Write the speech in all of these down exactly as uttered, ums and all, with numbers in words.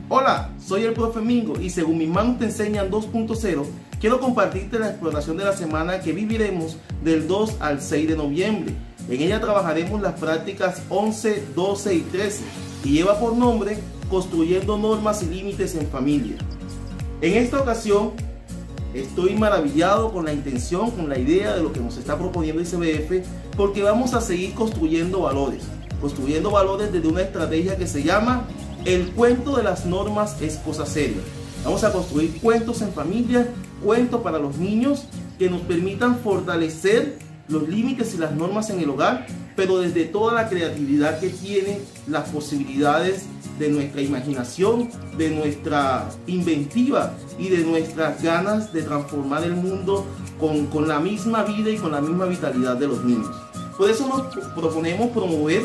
Hola, soy el profe Mingo y según Mis Manos Te Enseñan dos punto cero, quiero compartirte la exploración de la semana que viviremos del dos al seis de noviembre. En ella trabajaremos las prácticas once, doce y trece y lleva por nombre Construyendo Normas y Límites en Familia. En esta ocasión estoy maravillado con la intención, con la idea de lo que nos está proponiendo I C B F, porque vamos a seguir construyendo valores, construyendo valores desde una estrategia que se llama el cuento de las normas es cosa seria. Vamos a construir cuentos en familia, cuentos para los niños que nos permitan fortalecer los límites y las normas en el hogar, pero desde toda la creatividad que tiene, las posibilidades de nuestra imaginación, de nuestra inventiva y de nuestras ganas de transformar el mundo con, con la misma vida y con la misma vitalidad de los niños. Por eso nos proponemos promover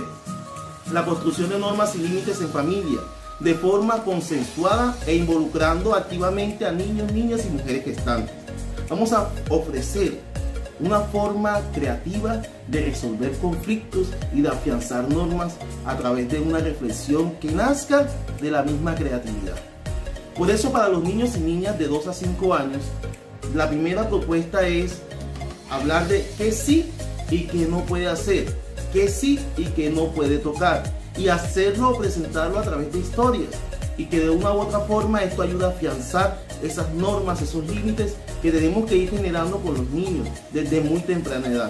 la construcción de normas y límites en familia, de forma consensuada e involucrando activamente a niños, niñas y mujeres gestantes. Vamos a ofrecer una forma creativa de resolver conflictos y de afianzar normas a través de una reflexión que nazca de la misma creatividad. Por eso, para los niños y niñas de dos a cinco años, la primera propuesta es hablar de qué sí y qué no puede hacer, qué sí y qué no puede tocar, y hacerlo o presentarlo a través de historias, y que de una u otra forma esto ayuda a afianzar esas normas, esos límites que tenemos que ir generando con los niños desde muy temprana edad.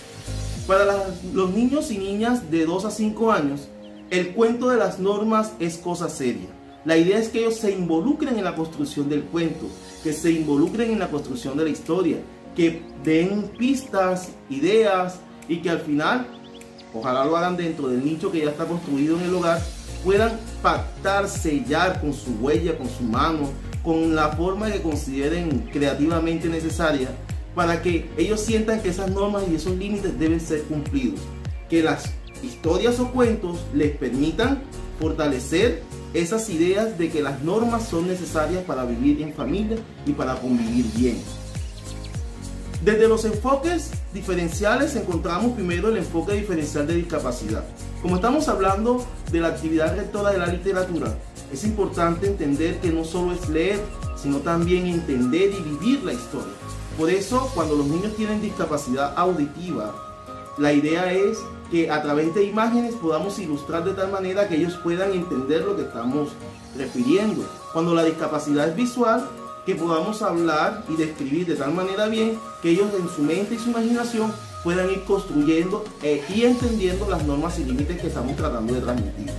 Para las, los niños y niñas de dos a cinco años, el cuento de las normas es cosa seria. La idea es que ellos se involucren en la construcción del cuento, que se involucren en la construcción de la historia, que den pistas, ideas, y que al final, ojalá lo hagan dentro del nicho que ya está construido en el hogar, puedan pactar, sellar con su huella, con su mano, con la forma que consideren creativamente necesaria, para que ellos sientan que esas normas y esos límites deben ser cumplidos, que las historias o cuentos les permitan fortalecer esas ideas de que las normas son necesarias para vivir en familia y para convivir bien. Desde los enfoques diferenciales encontramos primero el enfoque diferencial de discapacidad. Como estamos hablando de la actividad rectora de la literatura, es importante entender que no solo es leer, sino también entender y vivir la historia. Por eso, cuando los niños tienen discapacidad auditiva, la idea es que a través de imágenes podamos ilustrar de tal manera que ellos puedan entender lo que estamos refiriendo. Cuando la discapacidad es visual, que podamos hablar y describir de tal manera bien que ellos en su mente y su imaginación puedan ir construyendo eh, y entendiendo las normas y límites que estamos tratando de transmitir.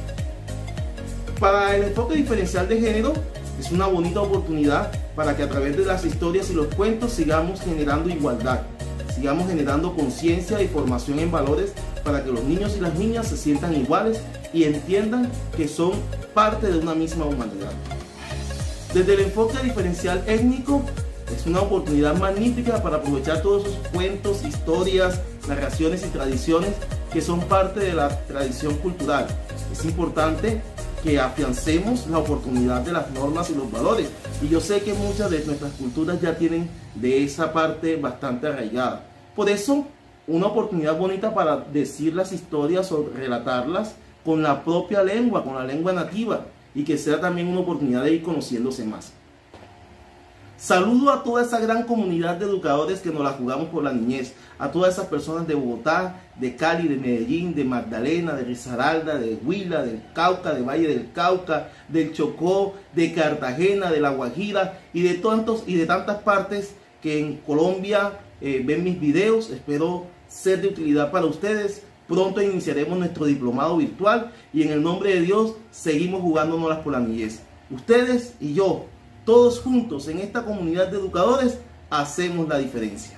Para el enfoque diferencial de género, es una bonita oportunidad para que a través de las historias y los cuentos sigamos generando igualdad, sigamos generando conciencia y formación en valores para que los niños y las niñas se sientan iguales y entiendan que son parte de una misma humanidad. Desde el enfoque diferencial étnico, es una oportunidad magnífica para aprovechar todos esos cuentos, historias, narraciones y tradiciones que son parte de la tradición cultural. Es importante que afiancemos la oportunidad de las normas y los valores. Y yo sé que muchas de nuestras culturas ya tienen de esa parte bastante arraigada. Por eso, una oportunidad bonita para decir las historias o relatarlas con la propia lengua, con la lengua nativa, y que sea también una oportunidad de ir conociéndose más. Saludo a toda esa gran comunidad de educadores que nos la jugamos por la niñez, a todas esas personas de Bogotá, de Cali, de Medellín, de Magdalena, de Risaralda, de Huila, del Cauca, de Valle del Cauca, del Chocó, de Cartagena, de La Guajira y de tantos y de tantas partes que en Colombia eh, ven mis videos. Espero ser de utilidad para ustedes. Pronto iniciaremos nuestro diplomado virtual y en el nombre de Dios seguimos jugándonos por la niñez. Ustedes y yo, todos juntos en esta comunidad de educadores, hacemos la diferencia.